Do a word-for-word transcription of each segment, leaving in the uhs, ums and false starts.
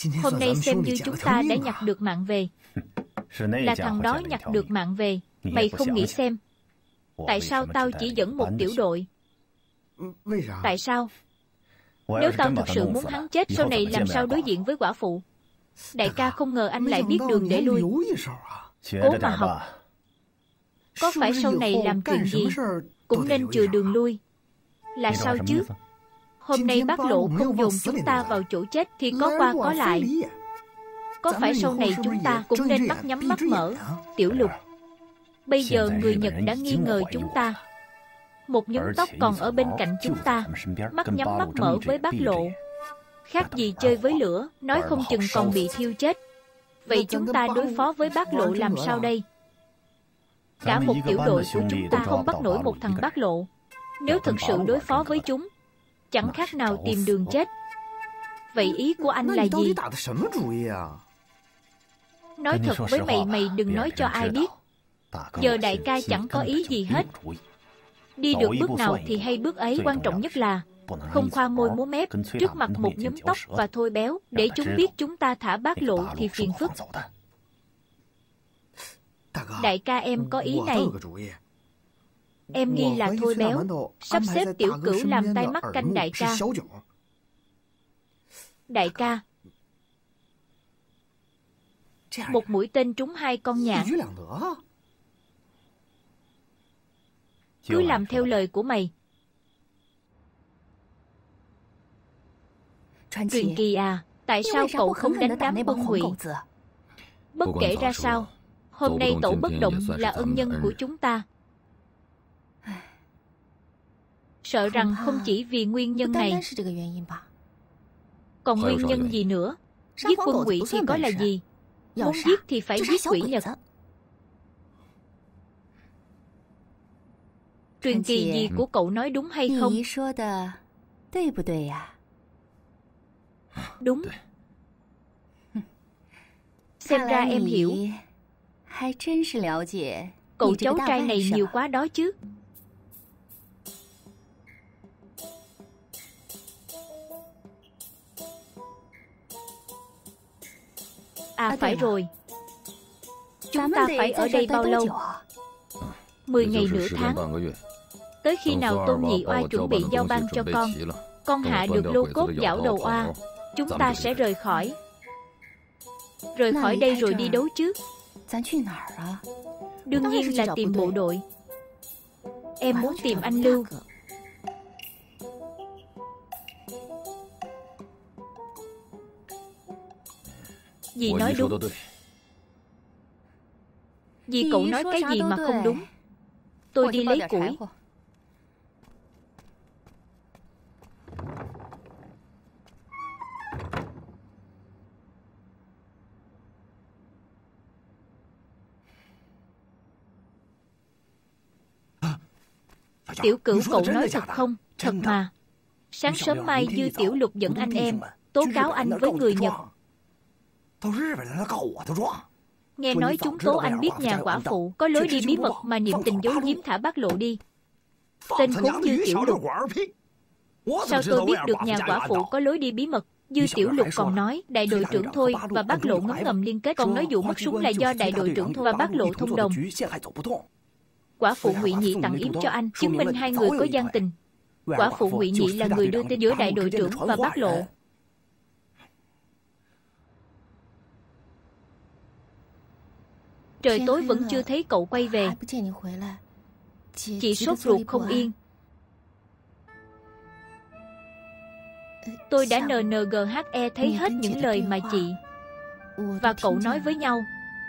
Hôm nay xem như chúng ta đã nhặt được mạng về. Là thằng đó nhặt được mạng về. Mày không nghĩ xem tại sao tao chỉ dẫn một tiểu đội? Tại sao? Nếu tao thực sự muốn hắn chết, sau này làm sao đối diện với quả phụ? Đại ca không ngờ anh lại biết đường để lui. Cố mà học. Có phải sau này làm chuyện gì cũng nên chừa đường lui? Là sao chứ? Hôm nay bác Lộ không dồn chúng ta vào chỗ chết thì có qua có lại. Có phải sau này chúng ta cũng nên mắt nhắm mắt mở? Tiểu Lục, bây giờ người Nhật đã nghi ngờ chúng ta. Một nhúm tóc còn ở bên cạnh chúng ta, mắt nhắm mắt mở với bác Lộ. Khác gì chơi với lửa, nói không chừng còn bị thiêu chết. Vậy chúng ta đối phó với bác Lộ làm sao đây? Cả một tiểu đội của chúng ta không bắt nổi một thằng bác Lộ. Nếu thực sự đối phó với chúng, chẳng khác nào tìm đường chết. Vậy ý của anh là gì? Nói thật với mày, mày đừng nói cho ai biết. Giờ đại ca chẳng có ý gì hết. Đi được bước nào thì hay bước ấy. Quan trọng nhất là không khoa môi múa mép trước mặt một nhúm tóc và Thôi Béo, để chúng biết chúng ta thả bác Lộ thì phiền phức. Đại ca em có ý này. Em nghi là Thôi Béo sắp xếp Tiểu Cửu làm tai mắt canh đại ca. Đại ca, một mũi tên trúng hai con nhạn. Cứ làm theo lời của mày. Truyền Kỳ à, tại sao cậu không đánh đám Quân Ngụy? Bất kể ra sao, hôm nay Tổ Bất Động là ân nhân của chúng ta. Sợ rằng không chỉ vì nguyên nhân này, còn nguyên nhân gì nữa? Giết Quân Ngụy thì có là gì? Muốn giết thì phải giết quỷ Nhật. Truyền Kỳ gì của cậu nói đúng hay không? Đúng. Xem ra em hiểu. Cậu cháu trai này nhiều quá đó chứ. À phải rồi, chúng ta phải ở đây bao lâu? Mười ngày nửa tháng. Tới khi nào Tôn Nhị Oa chuẩn bị giao ban cho con, con hạ được lô cốt giảo đầu oa, chúng ta sẽ rời khỏi. Rời khỏi đây rồi đi đấu chứ? Đương nhiên là tìm bộ đội. Em muốn tìm anh Lưu. Dì nói đúng. Dì cậu nói cái gì mà không đúng? Tôi đi lấy củi. Tiểu Cửu, cậu nói thật không? Thật mà. Sáng sớm mai Dư Tiểu Lục dẫn anh em tố cáo anh với người Nhật. Nghe nói chúng tố anh biết nhà quả phụ có lối đi bí mật mà niệm tình giấu giếm thả bác Lộ đi. Tên khốn Dư Tiểu Lục. Sao tôi biết được nhà quả phụ có lối đi bí mật? Dư Tiểu Lục còn nói đại đội trưởng Thôi và bác Lộ ngấm ngầm liên kết, còn nói vụ mất súng là do đại đội trưởng Thôi và bác Lộ thông đồng. Quả phụ Ngụy Nhị tặng yếm cho anh, chứng minh hai người có gian tình. Quả phụ Ngụy Nhị là người đưa tin giữa đại đội trưởng và bác Lộ. Trời tối vẫn chưa thấy cậu quay về. Chị sốt ruột không yên. Tôi đã en en giê hát e thấy hết những lời mà chị và cậu nói với nhau.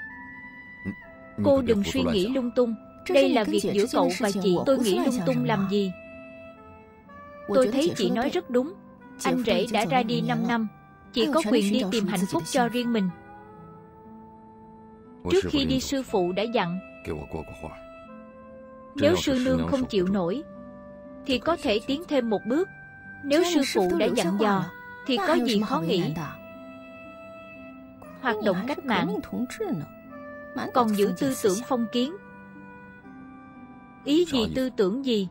Cô đừng suy nghĩ lung tung. Đây là việc giữa cậu và chị. Tôi nghĩ lung tung làm gì? Tôi thấy chị nói rất đúng. Anh rể đã ra đi năm năm, chị có quyền đi tìm hạnh phúc cho riêng mình. Trước khi đi sư phụ đã dặn, nếu sư nương không chịu nổi thì có thể tiến thêm một bước. Nếu sư phụ đã dặn dò thì có gì khó nghĩ. Hoạt động cách mạng, còn giữ tư tưởng phong kiến. Ý gì tư tưởng gì?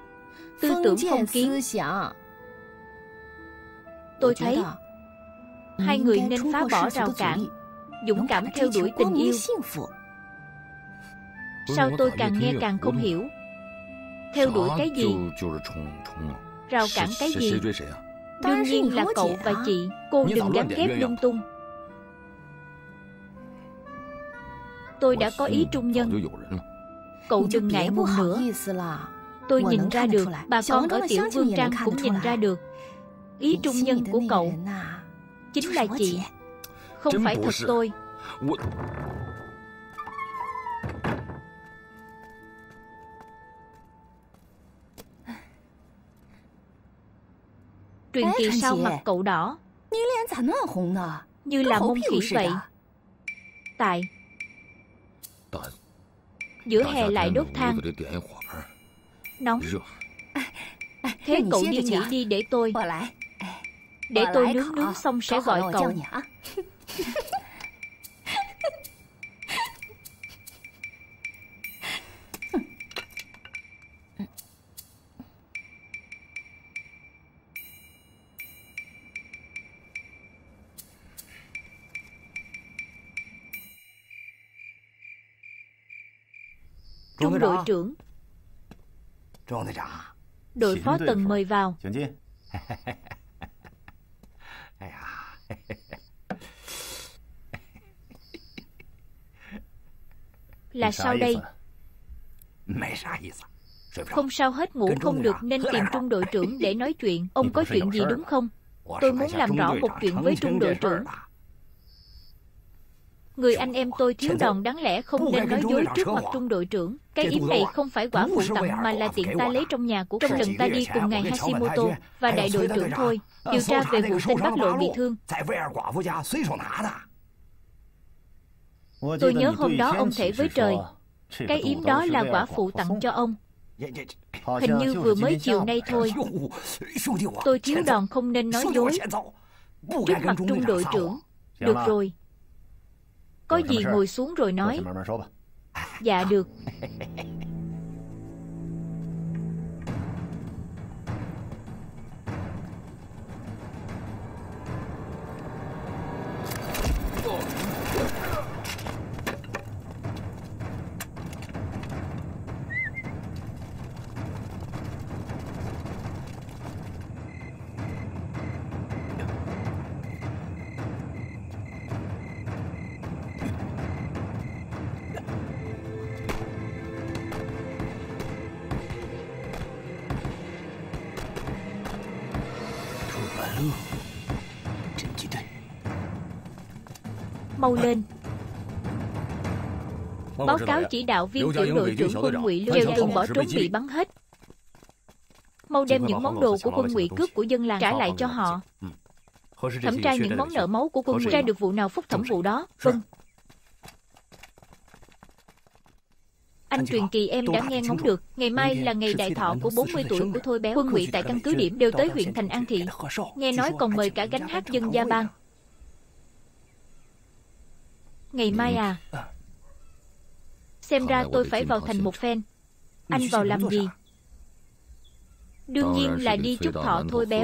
Tư tưởng phong kiến. Tôi thấy Hai người nên phá bỏ rào cản, dũng cảm theo đuổi tình yêu. Sao tôi càng nghe càng không hiểu? Theo đuổi cái gì? Rào cản cái gì? Đương nhiên là cậu và chị. Cô đừng gắn ghép lung tung. Tôi đã có ý trung nhân. Cậu đừng ngại ngùng nữa. Tôi nhìn ra được, bà con ở Tiểu Vương Trang cũng nhìn ra được. Ý trung nhân của cậu chính là chị, không phải thật tôi. Truyền Kỳ sao mặt cậu đỏ, như là mông khỉ vậy? Tại giữa hè lại đốt than, nóng. Thế cậu đi nghỉ đi để tôi Để tôi nướng nướng xong sẽ gọi cậu. Trung đội trưởng, đội phó Tần mời vào. Là sao đây? Không sao hết, ngủ không được nên tìm Trung đội trưởng để nói chuyện. Ông có chuyện gì đúng không? Tôi muốn làm rõ một chuyện với Trung đội trưởng. Người anh em tôi thiếu đòn, đáng lẽ không nên nói dối trước mặt Trung đội trưởng. Cái yếm này không phải quả phụ tặng mà là tiện ta lấy trong nhà của trong lần ta đi cùng ngài Hashimoto và đại đội trưởng thôi, điều tra về vụ tên Bắc Lộ bị thương. Tôi nhớ hôm đó ông thề với trời, cái yếm đó là quả phụ tặng cho ông. Hình như vừa mới chiều nay thôi. Tôi thiếu đòn không nên nói dối trước mặt Trung đội trưởng. Được rồi, có gì ngồi xuống rồi nói. Dạ được. Mau lên. Báo cáo chỉ đạo viên tiểu đội trưởng quân Ngụy Lưu đều tường bỏ trốn bị bắn hết. Mau đem những món đồ của quân Ngụy cướp của dân làng trả lại cho họ. Thẩm tra những món nợ máu của quân Ngụy, tra được vụ nào phúc thẩm vụ đó. Vâng. Anh Truyền Kỳ em đã nghe ngóng được. Ngày mai là ngày đại thọ của bốn mươi tuổi của Thôi Béo. Quân Ngụy tại căn cứ điểm đều tới huyện thành An Thị. Nghe nói còn mời cả gánh hát dân gia bang. Ngày mai à? Xem ra tôi phải vào thành một phen. Anh vào làm gì? Đương nhiên là đi chúc thọ Thôi Béo.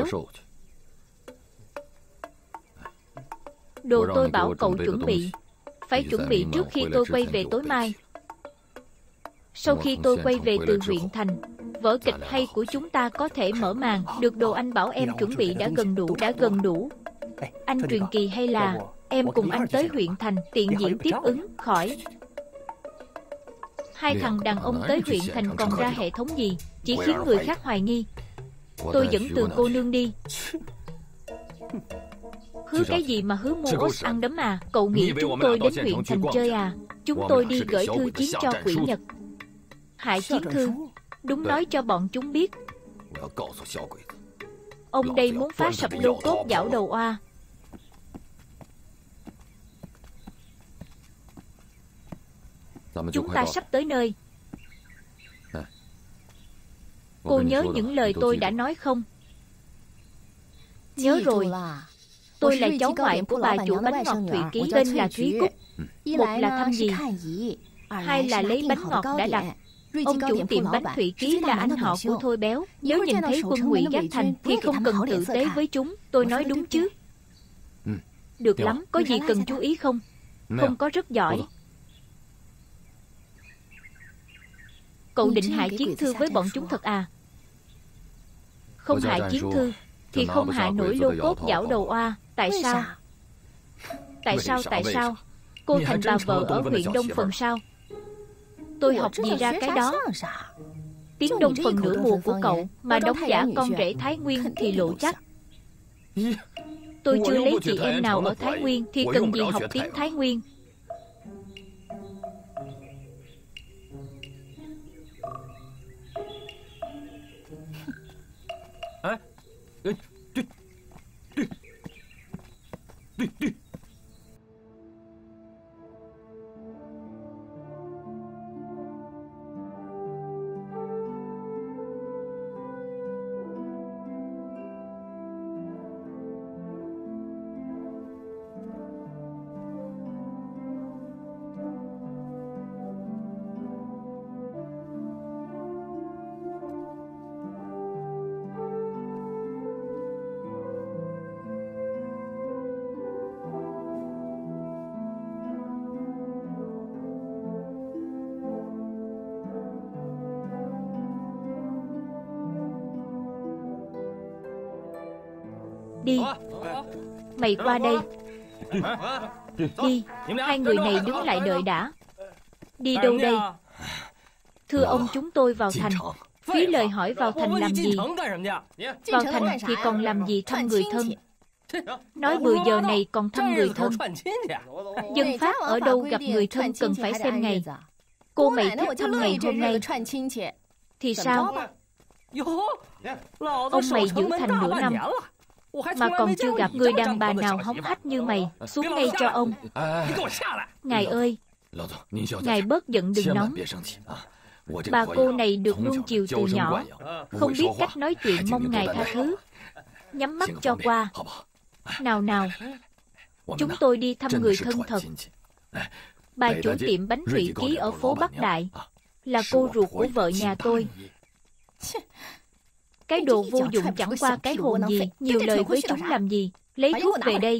Đồ tôi bảo cậu chuẩn bị, phải chuẩn bị trước khi tôi quay về tối mai. Sau khi tôi quay về từ huyện thành, vở kịch hay của chúng ta có thể mở màn. Được, đồ anh bảo em chuẩn bị đã gần đủ. Đã gần đủ. Anh Truyền Kỳ hay là em cùng anh tới huyện thành tiện diễn tiếp ứng khỏi. Hai thằng đàn ông tới huyện thành còn ra hệ thống gì, chỉ khiến người khác hoài nghi. Tôi dẫn Từ cô nương đi. Hứa cái gì mà hứa mua ốt ăn đấm à? Cậu nghĩ chúng tôi đến huyện thành chơi à? Chúng tôi đi gửi thư chiến cho quỷ Nhật. Hại chiến thư. Đúng nói cho bọn chúng biết. Ông đây muốn phá sập lô cốt giảo đầu oa. Chúng ta sắp tới nơi. Cô nhớ những lời tôi đã nói không? Nhớ rồi. Tôi là cháu ngoại của bà chủ bánh ngọt Thụy Ký, tên là Thúy Cúc. Một là thăm gì, hai là lấy bánh ngọt đã đặt. Ông chủ tiệm bánh Thụy Ký là anh họ của Thôi Béo. Nếu nhìn thấy quân Ngụy Giác Thành thì không cần tự tế với chúng. Tôi nói đúng chứ? Được lắm, có gì cần chú ý không? Không có, rất giỏi. Cậu định hại chiến thư với bọn chúng thật à? Không hại chiến thư thì không hại nổi lô cốt giảo đầu oa. Tại sao? Tại sao, tại sao? Cô thành bà vợ ở huyện Đông Phần sao? Tôi học gì ra cái đó? Tiếng Đông Phần nửa mùa của cậu mà đóng giả con rể Thái Nguyên thì lộ chắc. Tôi chưa lấy chị em nào ở Thái Nguyên thì cần gì học tiếng Thái Nguyên. Đi. Mày qua đây. Đi. Hai người này đứng lại đợi đã. Đi đâu đây? Thưa ông, chúng tôi vào thành. Phí lời hỏi vào thành làm gì? Vào thành thì còn làm gì thăm người thân? Nói bừa giờ này còn thăm người thân. Dân Pháp ở đâu gặp người thân cần phải xem ngày. Cô mày thích thăm ngày hôm nay thì sao? Ông mày giữ thành nửa năm mà còn chưa gặp người đàn bà nào hống hách như mày. Xuống ngay cho ông. Ngài ơi, ngài bớt giận đừng nóng. Bà cô này được nuông chiều từ nhỏ, không biết cách nói chuyện, mong ngài tha thứ. Nhắm mắt cho qua. Nào nào, chúng tôi đi thăm người thân thật. Bà chủ tiệm bánh Thủy Ký ở phố Bắc Đại là cô ruột của vợ nhà tôi. Cái đồ vô dụng chẳng qua cái hồn gì, nhiều lời với chúng làm gì. Lấy thuốc về đây.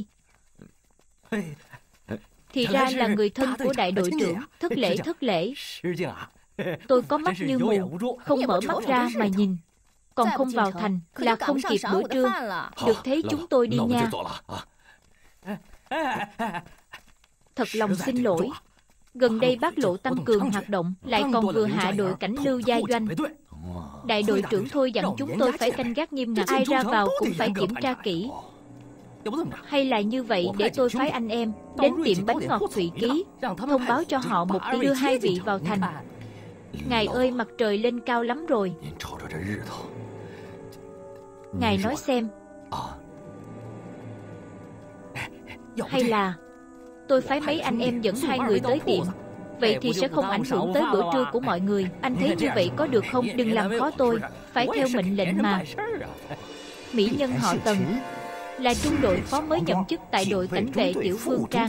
Thì ra là người thân của đại đội trưởng. Thất lễ, thất lễ. Tôi có mắt như mù, không mở mắt ra mà nhìn. Còn không vào thành là không kịp bữa trưa. Được thế chúng tôi đi nha. Thật lòng xin lỗi. Gần đây Bác Lộ tăng cường hoạt động, lại còn vừa hạ đội cảnh Lưu Gia Doanh. Đại đội trưởng thôi dặn chúng tôi phải canh gác nghiêm ngặt, ai ra vào cũng phải kiểm tra kỹ. Hay là như vậy, để tôi phái anh em đến tiệm bánh ngọt Thủy Ký, thông báo cho họ một tiếng đưa hai vị vào thành. Ngài ơi, mặt trời lên cao lắm rồi. Ngài nói xem. Hay là tôi phái mấy anh em dẫn hai người tới tiệm. Vậy thì sẽ không ảnh hưởng tới bữa trưa của mọi người. Anh thấy như vậy có được không? Đừng làm khó tôi. Phải theo mệnh lệnh mà. Mỹ nhân họ Tần, là trung đội phó mới nhậm chức tại đội cảnh vệ Tiểu Phương Trang.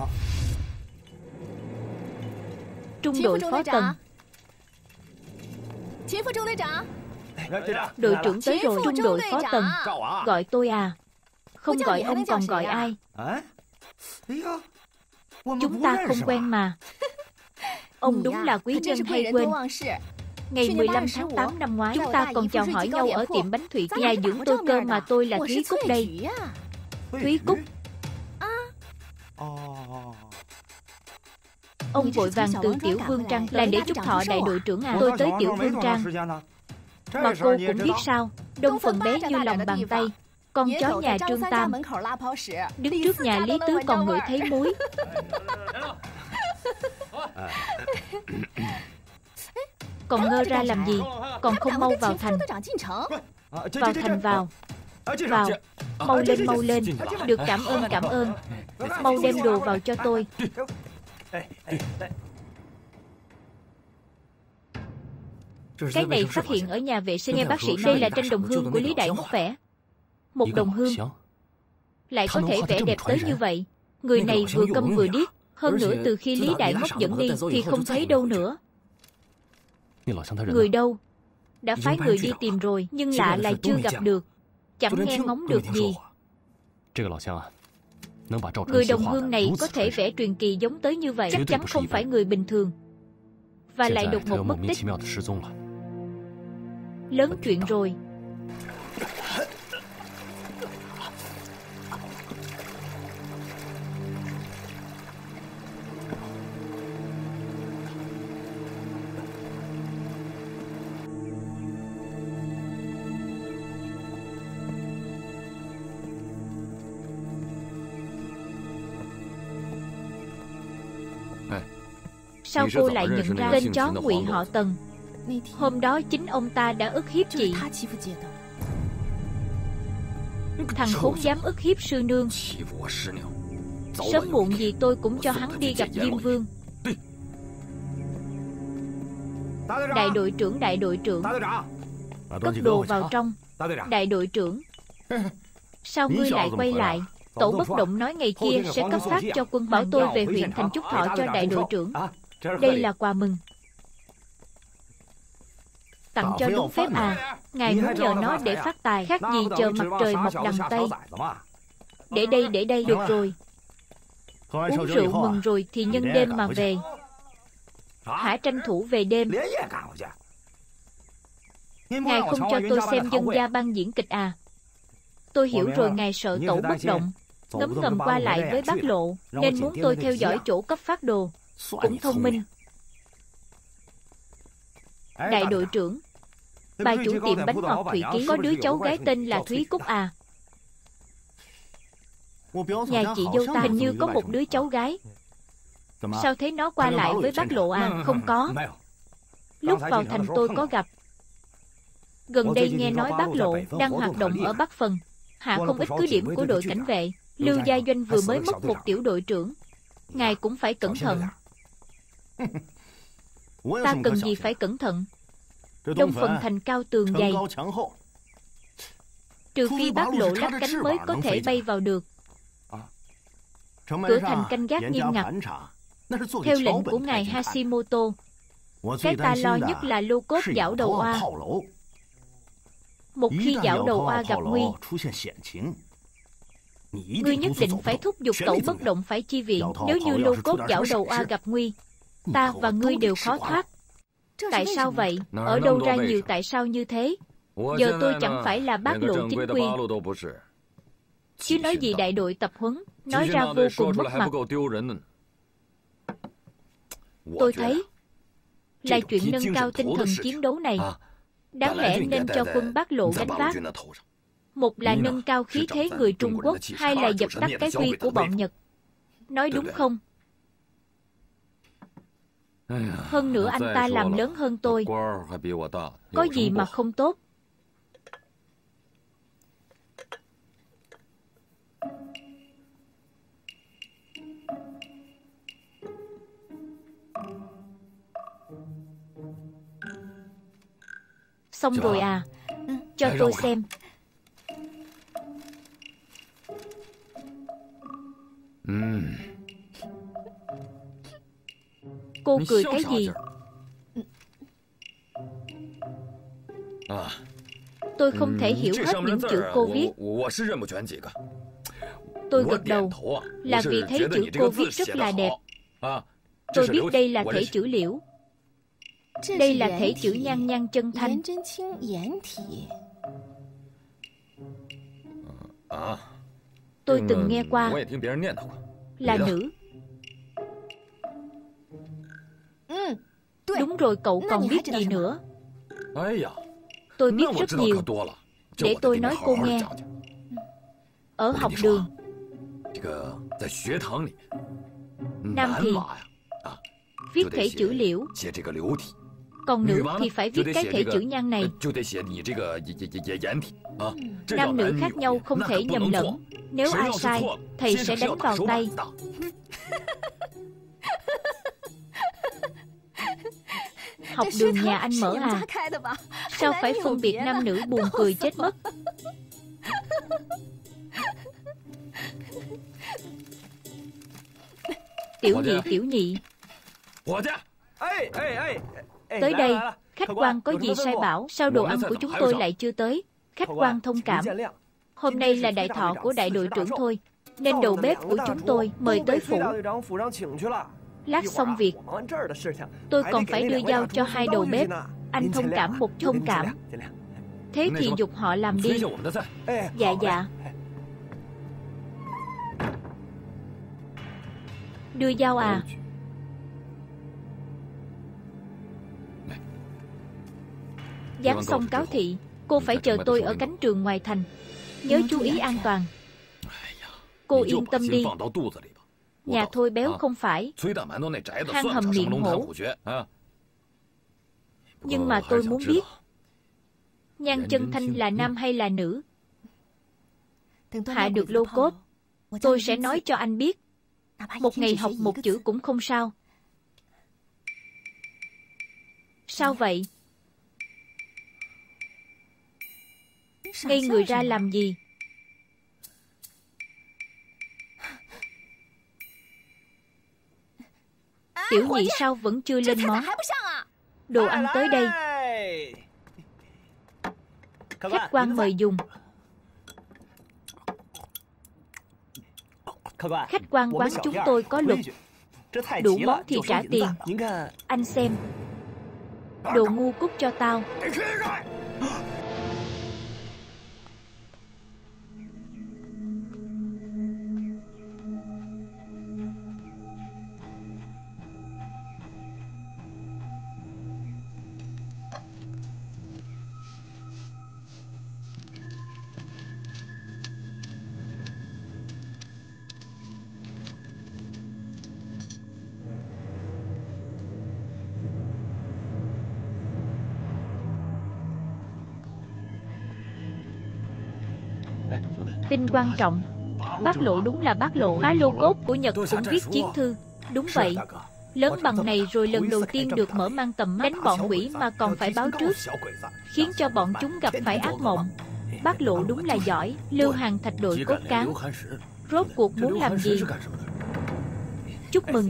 Trung đội phó Tần. Đội trưởng tới rồi. Trung đội phó Tần. Gọi tôi à? Không gọi ông còn gọi ai? Chúng ta không quen mà. Ông đúng là quý nhân hay quên. Ngày mười lăm tháng tám năm ngoái, chúng ta còn chào hỏi nhau ở tiệm bánh Thủy Ký. Nhà dưỡng tôi cơ mà, tôi là Thúy Cúc đây. Thúy Cúc. Ông vội vàng từ Tiểu Phương Trang là để chúc thọ đại đội trưởng à? Tôi tới Tiểu Phương Trang mà cô cũng biết sao. Đông Phần bé như lòng bàn tay. Con chó nhà Trương Tam đứng trước nhà Lý Tứ còn ngửi thấy muối. Còn ngơ ra làm gì? Còn không mau vào thành. Vào thành vào. Vào. Mau lên, mau lên. Được, cảm ơn, cảm ơn. Mau đem đồ vào cho tôi. Cái này phát hiện ở nhà vệ sinh. Nghe bác sĩ, đây là tranh đồng hương của Lý Đại Ngốc vẽ. Một đồng hương lại có thể vẽ đẹp tới như vậy. Người này vừa câm vừa điếc. Hơn nữa từ khi Lý Đại Ngốc dẫn đi thì không thấy đâu nữa. Người đâu? Đã phái người đi tìm rồi, nhưng lạ là chưa gặp được. Chẳng nghe ngóng được gì. Người đồng hương này có thể vẽ truyền kỳ giống tới như vậy, chắc chắn không phải người bình thường. Và lại đột ngột mất tích. Lớn chuyện rồi. Sao cô lại nhận ra tên chó ngụy họ Tần? Hôm đó chính ông ta đã ức hiếp chị. Thằng khốn dám ức hiếp sư nương. Sớm muộn gì tôi cũng cho hắn đi gặp Diêm Vương. Đại đội trưởng, đại đội trưởng. Cất đồ vào trong. Đại đội trưởng, sao ngươi lại quay lại? Tổ bất động nói ngày kia sẽ cấp phát cho quân, bảo tôi về huyện thành chúc thọ cho đại đội trưởng. Đây là quà mừng. Tặng cho đúng phép à? Ngài muốn nhờ nó để phát tài, khác gì chờ mặt trời mọc đằng Tây. Để đây, để đây, được rồi. Uống rượu mừng rồi thì nhân đêm mà về. Hả, tranh thủ về đêm? Ngài không cho tôi xem dân gia ban diễn kịch à? Tôi hiểu rồi, ngài sợ Tổ bất động ngấm ngầm qua lại với bác Lộ, nên muốn tôi theo dõi chỗ cấp phát đồ. Cũng thông minh. Đại đội trưởng, bà chủ tiệm bánh ngọt Thụy Ký có đứa cháu gái tên là Thúy Cúc à? Nhà chị dâu ta hình như có một đứa cháu gái. Sao thế, nó qua lại với bác Lộ à? Không có. Lúc vào thành tôi có gặp. Gần đây nghe nói bác Lộ đang hoạt động ở Bắc Phần, hạ không ít cứ điểm của đội cảnh vệ. Lưu Gia Doanh vừa mới mất một tiểu đội trưởng. Ngài cũng phải cẩn thận. Ta cần gì phải cẩn thận? Đông Phận thành cao tường dày, trừ phi bác Lộ lắp cánh mới có thể bay vào được. Cửa thành canh gác nghiêm ngặt, theo lệnh của ngài Hashimoto. Cái ta lo nhất là lô cốt giảo đầu oa. Một khi giảo đầu oa gặp nguy, ngươi nhất định phải thúc giục Tổ bất động phải chi viện. Nếu như lô cốt giảo đầu oa gặp nguy, ta và ngươi đều khó thoát. Tại sao vậy? Ở đâu ra nhiều tại sao như thế? Giờ tôi chẳng phải là bác Lộ chính quy, chứ nói gì đại đội tập huấn, nói ra vô cùng mất mặt. Tôi thấy là chuyện nâng cao tinh thần chiến đấu này, đáng lẽ nên cho quân bác Lộ gánh vác. Một là nâng cao khí thế người Trung Quốc, hai là dập tắt cái uy của bọn Nhật. Nói đúng không? Hơn nữa anh ta làm lớn hơn tôi, có gì mà không tốt. Xong rồi à? Cho tôi xem. Cô cười cái gì? Tôi không thể hiểu hết những chữ cô viết. Tôi gật đầu là vì thấy chữ cô viết rất là đẹp. Tôi biết đây là thể chữ Liễu. Đây là thể chữ Nhan Nhan Chân Thanh. Tôi từng nghe qua. Là nữ. Đúng rồi, cậu còn biết gì nữa? Tôi biết rất nhiều. Để tôi nói cô nghe. Ở học đường, nam thì viết thể chữ Liễu, còn nữ thì phải viết cái thể chữ Nhan này. Nam nữ khác nhau không thể nhầm lẫn. Nếu ai sai, thầy sẽ đánh vào tay. Học đường nhà anh mở à? Sao phải phân biệt nam nữ, buồn cười chết mất. Tiểu nhị, tiểu nhị. Tới đây, khách quan có gì sai bảo? Sao đồ ăn của chúng tôi lại chưa tới? Khách quan thông cảm. Hôm nay là đại thọ của đại đội trưởng thôi. nên đầu bếp của chúng tôi mời tới phủ. Lát xong việc, tôi còn phải đưa dao cho hai đầu bếp. Anh thông cảm một thông cảm. Thế thì giục họ làm đi. Dạ dạ. Đưa dao à? Dán xong cáo thị, cô phải chờ tôi ở cánh trường ngoài thành. Nhớ chú ý an toàn. Cô yên tâm đi. Nhà Thôi béo không phải hang hầm miệng hổ. Nhưng mà tôi muốn biết Nhan Chân Thanh là nam hay là nữ. Hạ được lô cốt, tôi sẽ nói cho anh biết. Một ngày học một chữ cũng không sao. Sao vậy? Ngây người ra làm gì? Tiểu nhị sao vẫn chưa lên món? Đồ ăn tới đây. Khách quan mời dùng. Khách quan quán chúng tôi có luật, đủ món thì trả tiền. Anh xem. Đồ ngu cút cho tao. Tin quan trọng. Bác Lộ đúng là bác Lộ. Á lô cốt của Nhật cũng viết chiến thư. Đúng vậy. Lớn bằng này rồi lần đầu tiên được mở mang tầm mắt. Đánh bọn quỷ mà còn phải báo trước, khiến cho bọn chúng gặp phải ác mộng. Bác Lộ đúng là giỏi. Lưu Hàn Thạch đội cốt cán rốt cuộc muốn làm gì? Chúc mừng.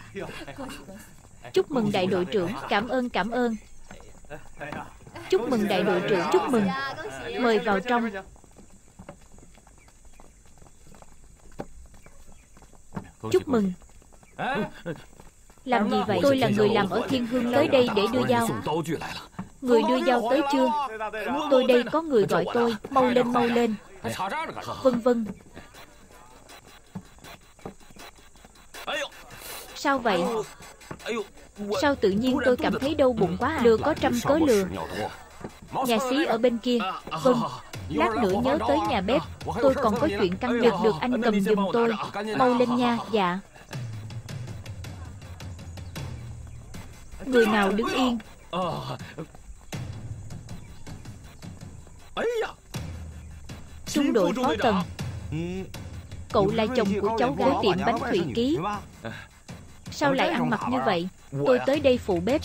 Chúc mừng đại đội trưởng. Cảm ơn cảm ơn. Chúc mừng đại đội trưởng. Chúc mừng. Mời vào trong. Chúc mừng. Làm gì vậy? Tôi là người làm ở Thiên Hương tới đây để đưa dao. Người đưa dao tới chưa? Tôi đây có người gọi tôi. Mau lên mau lên. Vân vân. Sao vậy? Sao tự nhiên tôi cảm thấy đau bụng quá à? Lừa có trăm cớ lừa. Nhà xí ở bên kia. Vâng. Lát nữa nhớ tới nhà bếp. Tôi còn có chuyện căn được được anh cầm giùm tôi. Mau lên nha. Dạ. Người nào đứng yên? Trung đội phó Tần. Cậu là chồng của cháu gái tiệm bánh Thủy Ký. Sao lại ăn mặc như vậy? Tôi tới đây phụ bếp.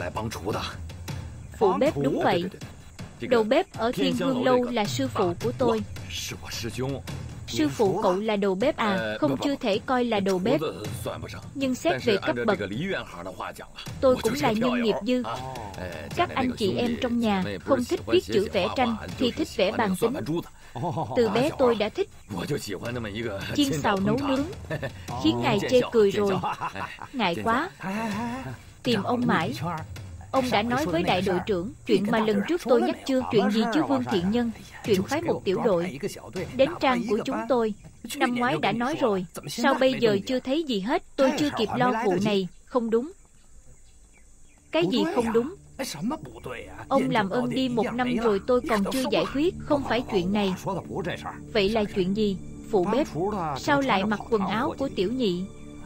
Phụ bếp đúng vậy. Đầu bếp ở Thiên Hương Lâu là sư phụ của tôi. Sư phụ cậu là đầu bếp à? Không, chưa thể coi là đầu bếp. Nhưng xét về cấp bậc, tôi cũng là nhân nghiệp dư. Các anh chị em trong nhà không thích viết chữ vẽ tranh thì thích vẽ bàn tính. Từ bé tôi đã thích chiên xào nấu nướng, khiến ngài chê cười rồi. Ngại quá. Tìm ông mãi. Ông đã nói với đại đội trưởng chuyện mà lần trước tôi nhắc chưa? Chuyện gì chứ Vương Thiện Nhân? Chuyện phái một tiểu đội đến trang của chúng tôi. Năm ngoái đã nói rồi. Sao bây giờ chưa thấy gì hết? Tôi chưa kịp lo vụ này. Không đúng. Cái gì không đúng? Ông làm ơn đi một năm rồi tôi còn chưa giải quyết. Không phải chuyện này. Vậy là chuyện gì? Phụ bếp sao lại mặc quần áo của tiểu nhị?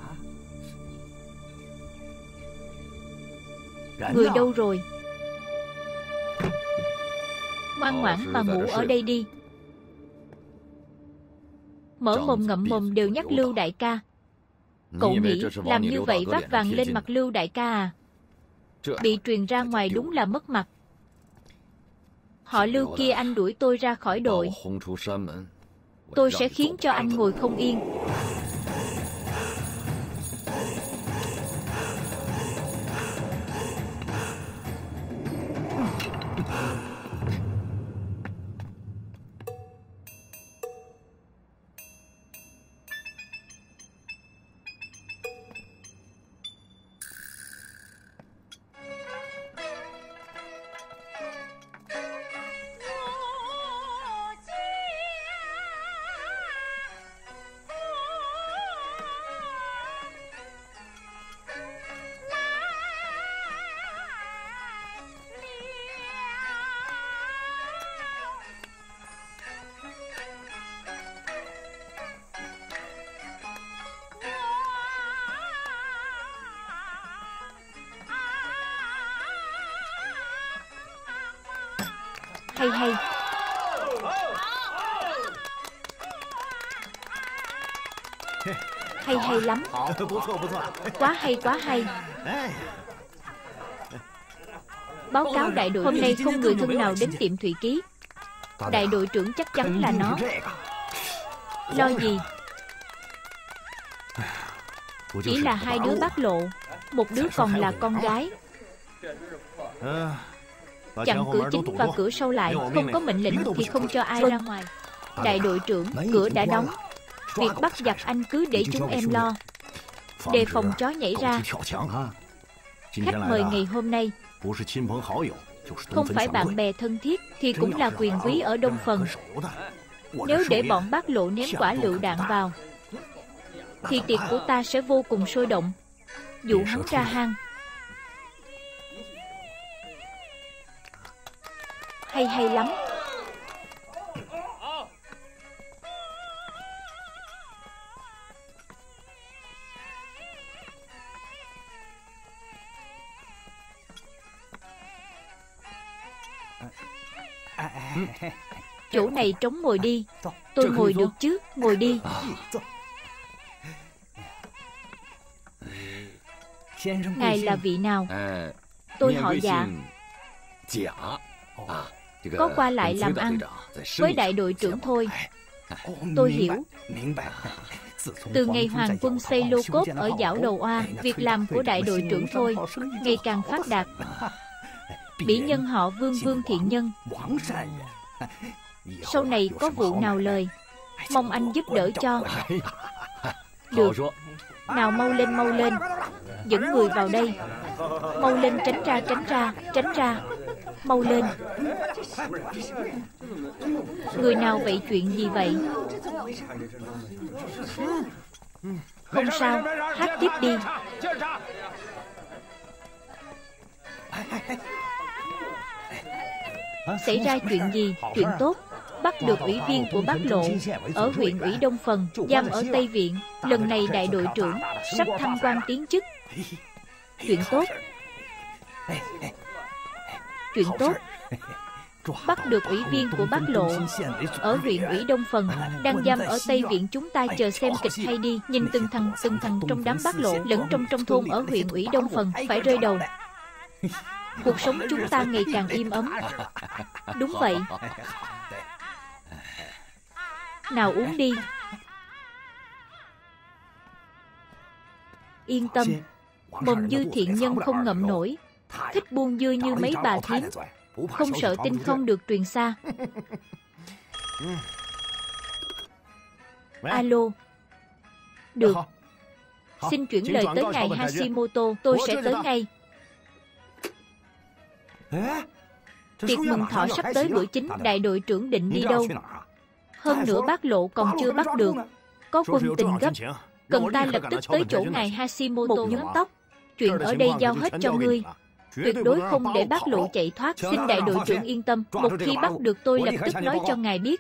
Người đâu rồi? Ngoan ngoãn mà ngủ ở đây đi. Mở mồm ngậm mồm đều nhắc Lưu đại ca. Cậu nghĩ làm như vậy vác vàng lên mặt Lưu đại ca à? Bị truyền ra ngoài đúng là mất mặt. Họ Lưu kia anh đuổi tôi ra khỏi đội. Tôi sẽ khiến cho anh ngồi không yên. Hay hay. Hay hay lắm. Quá hay quá hay. Báo cáo đại đội, hôm nay không người thân nào đến tiệm Thủy Ký. Đại đội trưởng chắc chắn là nó. Lo gì? Chỉ là hai đứa bác lộ, một đứa còn là con gái. Chặn cửa chính và cửa sau lại. Không có mệnh lệnh thì không cho ai ra ngoài. Đại đội trưởng, cửa đã đóng. Việc bắt giặc anh cứ để chúng em lo. Đề phòng chó nhảy ra. Khách mời ngày hôm nay không phải bạn bè thân thiết thì cũng là quyền quý ở Đông Phần. Nếu để bọn bác lộ ném quả lựu đạn vào thì tiệc của ta sẽ vô cùng sôi động. Dụ hắn ra hang. Hay hay lắm. Chỗ này trống, ngồi đi. Tôi ngồi được chứ, ngồi đi. Ngài là vị nào? Tôi họ Dạ. Có qua lại làm ăn với đại đội trưởng thôi. Tôi hiểu. Từ ngày Hoàng quân xây lô cốt ở Giảo Đầu Oa, việc làm của đại đội trưởng thôi ngày càng phát đạt. Bỉ nhân họ Vương, Vương thiện nhân. Sau này có vụ nào lời, mong anh giúp đỡ cho. Được. Nào mau lên, mau lên. Dẫn người vào đây. Mau lên, tránh ra, tránh ra, tránh ra. Mau lên. Người nào vậy, chuyện gì vậy? Không sao, hát tiếp đi. Xảy ra chuyện gì? Chuyện tốt. Bắt được ủy viên của Bác Lộ ở huyện ủy Đông Phần, giam ở Tây Viện. Lần này đại đội trưởng sắp thăng quan tiến chức. Chuyện tốt. Chuyện tốt. Bắt được ủy viên của Bác Lộ ở huyện ủy Đông Phần, đang giam ở Tây Viện. Chúng ta chờ xem kịch hay đi. Nhìn từng thằng từng thằng trong đám Bác Lộ lẫn trong trong thôn ở huyện ủy Đông Phần phải rơi đầu. Cuộc sống chúng ta ngày càng im ấm. Đúng vậy. Nào uống đi. Yên tâm, mồm dư thiện nhân không ngậm nổi. Thích buông dưa như mấy bà thím. Không sợ tin không được truyền xa. Alo. Được. Xin chuyển lời tới ngài Hashimoto. Tôi sẽ tới ngay. Tiệc mừng thọ sắp tới bữa chính. Đại đội trưởng định đi đâu? Hơn nữa Bác Lộ còn chưa bắt được. Có quân tình gấp. Cần ta lập tức tới chỗ ngài Hashimoto. Một nhóm tóc. Chuyện ở đây giao hết cho ngươi. Tuyệt đối không để Bác Lộ chạy thoát. Xin đại đội trưởng yên tâm. Một khi bắt được tôi lập tức nói cho ngài biết.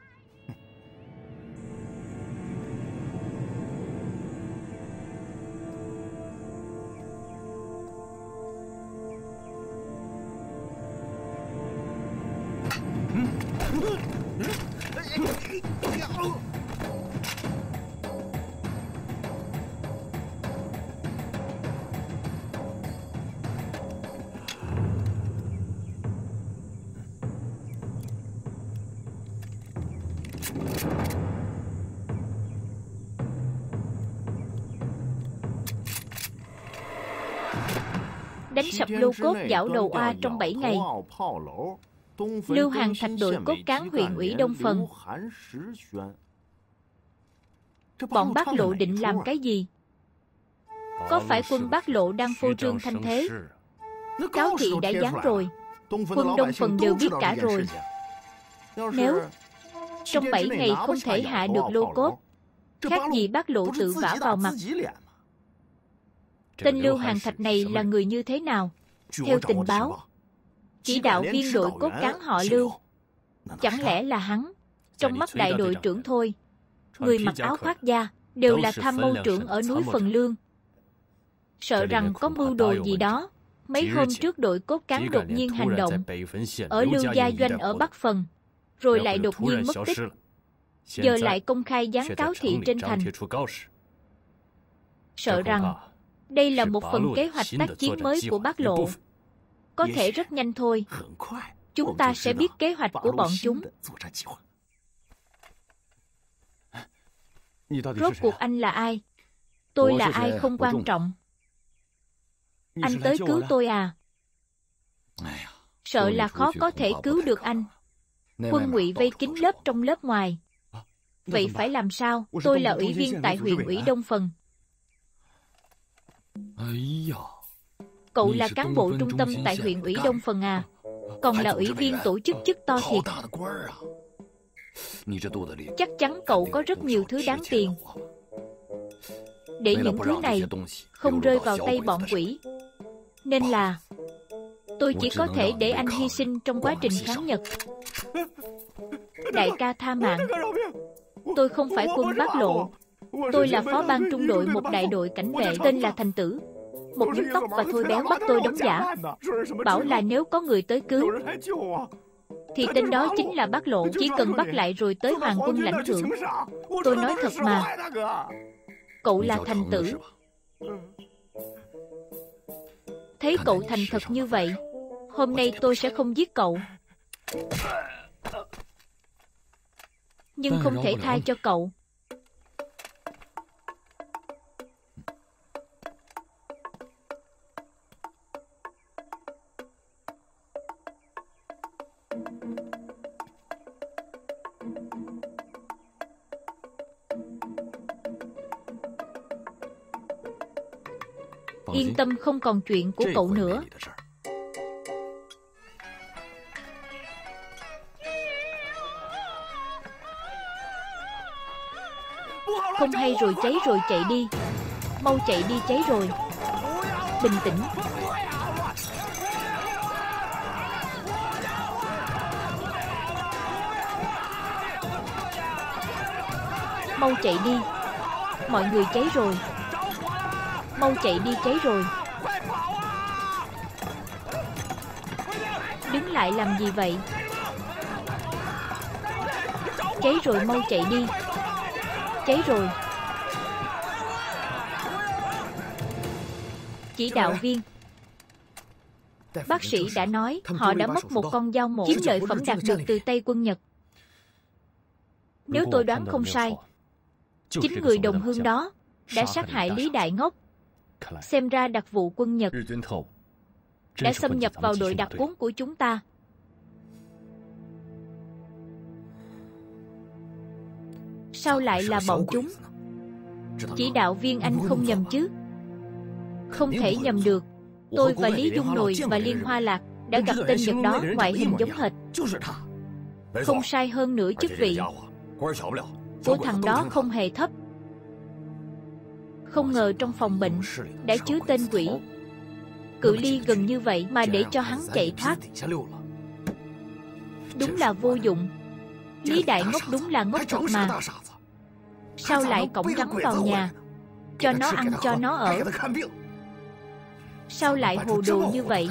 Đánh sập lô cốt Giảo Đầu Oa trong bảy ngày. Lưu Hàng Thạch đội cốt cán huyện ủy Đông Phần. Bọn Bác Lộ định làm cái gì? Có phải quân Bác Lộ đang phô trương thanh thế? Cáo thị đã dán rồi. Quân Đông Phần đều biết cả rồi. Nếu trong bảy ngày không thể hạ được lô cốt, khác gì Bác Lộ tự vả vào mặt. Tên Lưu Hàng Thạch này là người như thế nào? Theo tình báo, chỉ đạo viên đội cốt cán họ Lưu. Chẳng lẽ là hắn? Trong mắt đại đội trưởng thôi. Người mặc áo khoác da đều là tham mưu trưởng ở núi Phần Lương. Sợ rằng có mưu đồ gì đó. Mấy hôm trước đội cốt cán đột nhiên hành động ở Lưu Gia Doanh ở Bắc Phần, rồi lại đột nhiên mất tích. Giờ lại công khai dán cáo thị trên thành. Sợ rằng đây là một phần kế hoạch tác chiến mới của Bác Lộ. Có thể rất nhanh thôi, chúng ta sẽ biết kế hoạch của bọn chúng. Rốt cuộc anh là ai? Tôi là ai không quan trọng. Anh tới cứu tôi à? Sợ là khó có thể cứu được anh. Quân Ngụy vây kín lớp trong lớp ngoài. Vậy phải làm sao? Tôi là ủy viên tại huyện ủy Đông Phần. Cậu là cán bộ trung tâm tại huyện ủy Đông Phần à? Còn là ủy viên tổ chức chức to thiệt. Chắc chắn cậu có rất nhiều thứ đáng tiền. Để những thứ này không rơi vào tay bọn quỷ, nên là tôi chỉ có thể để anh hy sinh trong quá trình kháng Nhật. Đại ca tha mạng. Tôi không phải quân Bác Lộ. Tôi là phó ban trung đội một đại đội cảnh vệ tên là Thành Tử. Một nhúm tóc và Thôi Béo bắt tôi đóng giả, bảo là nếu có người tới cứu thì tên đó chính là Bác Lộ. Chỉ cần bắt lại rồi tới Hoàng quân lãnh thưởng. Tôi nói thật mà. Cậu là Thành Tử. Thấy cậu thành thật như vậy, hôm nay tôi sẽ không giết cậu, nhưng không thể tha cho cậu. Yên tâm, không còn chuyện của cậu nữa. Không hay rồi, cháy rồi, chạy đi. Mau chạy đi, cháy rồi. Bình tĩnh. Mau chạy đi. Mọi người, cháy rồi. Mau chạy đi, cháy rồi. Đứng lại làm gì vậy? Cháy rồi, mau chạy đi. Cháy rồi. Chỉ đạo viên. Bác sĩ đã nói họ đã mất một con dao mổ chiếm lợi phẩm đạt được từ tay quân Nhật. Nếu tôi đoán không sai, chính người đồng hương đó đã sát hại Lý Đại Ngốc. Xem ra đặc vụ quân Nhật đã xâm nhập vào đội đặc cuốn của chúng ta. Sao lại là bọn chúng? Chỉ đạo viên, anh không nhầm chứ? Không thể nhầm được. Tôi và Lý Dung Nồi và Liên Hoa Lạc đã gặp tên Nhật đó, ngoại hình giống hệt. Không sai hơn nữa, chức vị của thằng đó không hề thấp. Không ngờ trong phòng bệnh đã chứa tên quỷ. Cự ly gần như vậy mà để cho hắn chạy thoát, đúng là vô dụng. Lý Đại Ngốc đúng là ngốc thật mà. Sao lại cõng rắn vào nhà, cho nó ăn cho nó ở? Sao lại hồ đồ như vậy?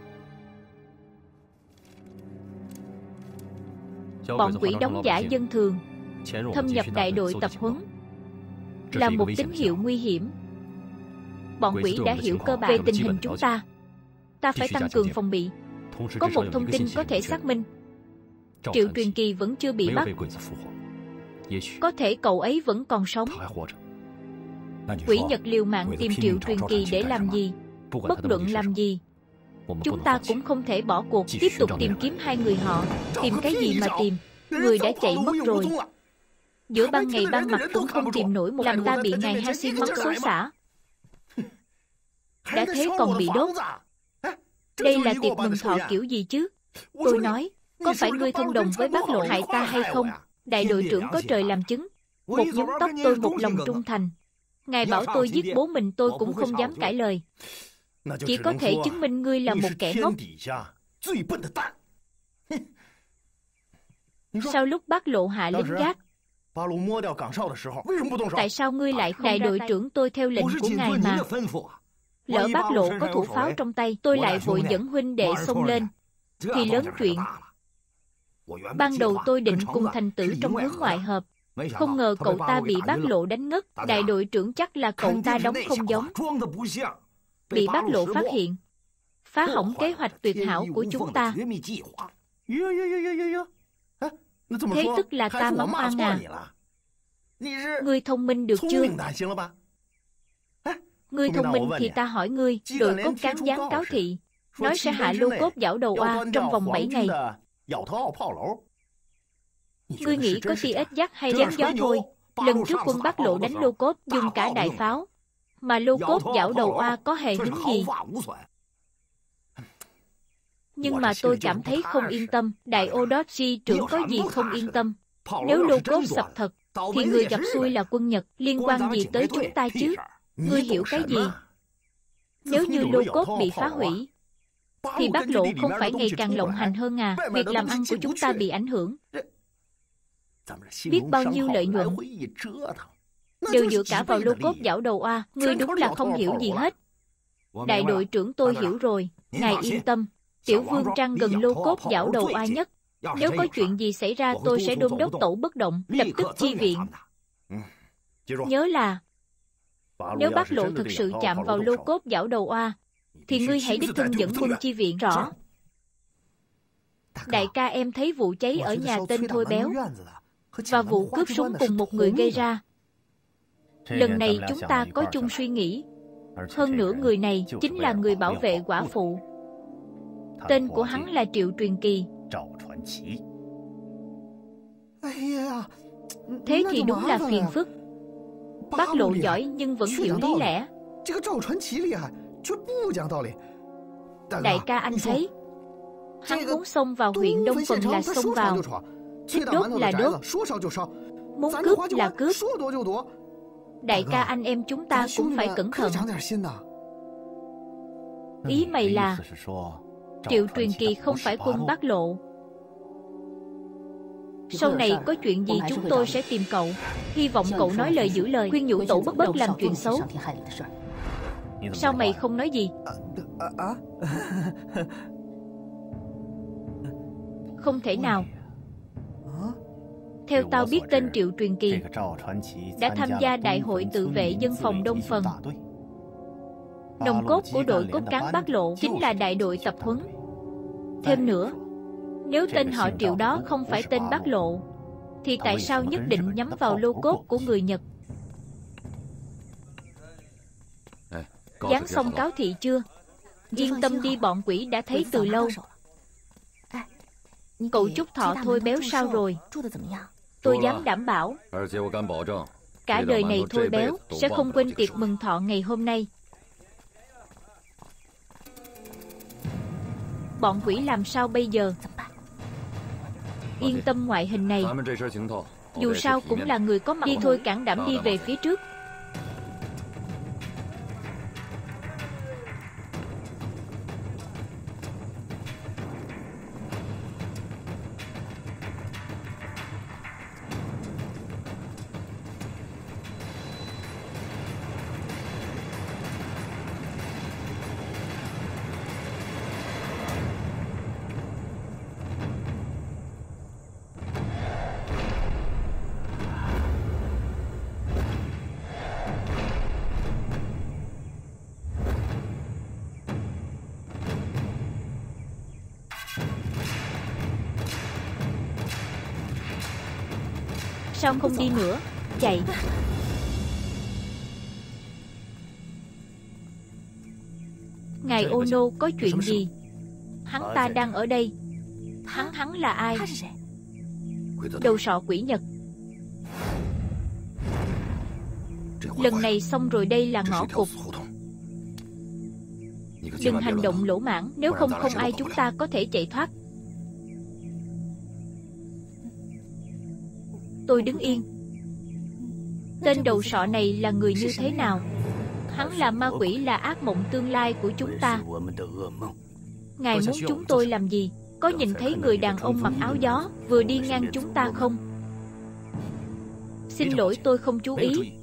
Bọn quỷ đóng giả dân thường, thâm nhập đại đội tập huấn là một tín hiệu nguy hiểm. Bọn quỷ đã hiểu cơ bản về tình hình chúng ta. Ta phải tăng cường phòng bị. Có một thông tin có thể xác minh Triệu Truyền Kỳ vẫn chưa bị bắt. Có thể cậu ấy vẫn còn sống. Quỷ Nhật liều mạng tìm Triệu Truyền Kỳ để làm gì? Bất luận làm gì, chúng ta cũng không thể bỏ cuộc. Tiếp tục tìm kiếm hai người họ. Tìm cái gì mà tìm? Người đã chạy mất rồi. Giữa ban ngày ban mặt cũng không tìm nổi một. Làm ta bị ngài Hashi mắng xối xả. Đã thế còn bị đốt. Đây là tiệc mừng thọ kiểu gì chứ? Tôi nói, có phải ngươi thông đồng với Bác Lộ hại ta hay không? Đại đội trưởng có trời làm chứng. Một nhúm tóc tôi một lòng trung thành. Ngài bảo tôi giết bố mình tôi cũng không dám cãi lời. Chỉ có thể chứng minh ngươi là một kẻ ngốc. Sau lúc Bác Lộ hạ lính gác, tại sao ngươi lại? Đại đội trưởng tôi theo lệnh của ngài mà. Lỡ Bác Lộ có thủ pháo trong tay, tôi lại vội dẫn huynh đệ xông lên, thì lớn chuyện. Ban đầu tôi định cùng thành tử trong hướng ngoại hợp, không ngờ cậu ta bị Bác Lộ đánh ngất. Đại đội trưởng chắc là cậu ta đóng không giống, bị Bác Lộ phát hiện, phá hỏng kế hoạch tuyệt hảo của chúng ta. Thế tức là ta mắng oan à? Ngươi thông minh được chưa? Ngươi thông minh thì ta hỏi ngươi, đội cốt cán gián cáo thị, nói sẽ hạ lô cốt giảo đầu oa trong vòng bảy ngày. Ngươi nghĩ có tia ếch dắt hay chém gió thôi. Lần trước quân Bác Lộ đánh lô cốt dùng cả đại pháo, mà lô cốt giảo đầu oa có hề hứng gì. Nhưng mà tôi cảm thấy không yên tâm. Đại ô Đót Di trưởng có gì không yên tâm? Nếu lô cốt sập thật, thì người gặp xui là quân Nhật, liên quan gì tới chúng ta chứ? Ngươi hiểu cái gì? Nếu như lô cốt bị phá hủy, thì Bác Lộ không phải ngày càng lộng hành hơn à? Việc làm ăn của chúng ta bị ảnh hưởng. Biết bao nhiêu lợi nhuận đều dựa cả vào lô cốt giảo đầu oa. Ngươi đúng là không hiểu gì hết. Đại đội trưởng tôi hiểu rồi. Ngài yên tâm, Tiểu Vương Trang gần lô cốt giảo đầu oa nhất. Nếu có chuyện gì xảy ra, tôi sẽ đôn đốc tổ bất động, lập tức chi viện. Nhớ là nếu Bác Lộ thực sự chạm vào lô cốt giảo đầu oa, thì ngươi hãy đích thân dẫn quân chi viện. Rõ. Đại ca, em thấy vụ cháy ở nhà tên Thôi Béo và vụ cướp súng cùng một người gây ra. Lần này chúng ta có chung suy nghĩ. Hơn nữa người này chính là người bảo vệ quả phụ. Tên của hắn là Triệu Truyền Kỳ. Thế thì đúng là phiền phức. Bác Lộ giỏi nhưng vẫn hiểu lý lẽ. Đại ca, anh thấy hắn muốn xông vào huyện Đông Phần là xông vào, thích đốt là đốt, muốn cướp là cướp. Đại ca, anh em chúng ta cũng phải cẩn thận. Ý mày là Triệu Truyền Kỳ không phải quân Bác Lộ. Sau này có chuyện gì chúng tôi sẽ tìm cậu. Hy vọng cậu nói lời giữ lời, khuyên nhủ tổ bất bất làm chuyện xấu. Sao mày không nói gì? Không thể nào. Theo tao biết, tên Triệu Truyền Kỳ đã tham gia đại hội tự vệ dân phòng Đông Phần. Nòng cốt của đội cốt cán Bác Lộ chính là đại đội tập huấn. Thêm nữa, nếu tên họ Triệu đó không phải tên Bác Lộ, thì tại sao nhất định nhắm vào lô cốt của người Nhật? Dán xong cáo thị chưa? Yên tâm đi, bọn quỷ đã thấy từ lâu. Cậu Trúc Thọ Thôi Béo sao rồi? Tôi dám đảm bảo, cả đời này Thôi Béo sẽ không quên tiệc mừng thọ ngày hôm nay. Bọn quỷ làm sao bây giờ? Yên tâm, ngoại hình này dù sao cũng là người có mặt. Đi thôi, cản đảm đi về phía trước. Sao không đi nữa? Chạy. Ngài Ono có chuyện gì? Hắn ta đang ở đây. Hắn hắn là ai? Đầu sọ quỷ Nhật. Lần này xong rồi, đây là ngõ cụt. Đừng hành động lỗ mãng, nếu không không ai chúng ta có thể chạy thoát. Tôi đứng yên. Tên đầu sọ này là người như thế nào? Hắn là ma quỷ, là ác mộng tương lai của chúng ta. Ngài muốn chúng tôi làm gì? Có nhìn thấy người đàn ông mặc áo gió vừa đi ngang chúng ta không? Xin lỗi, tôi không chú ý.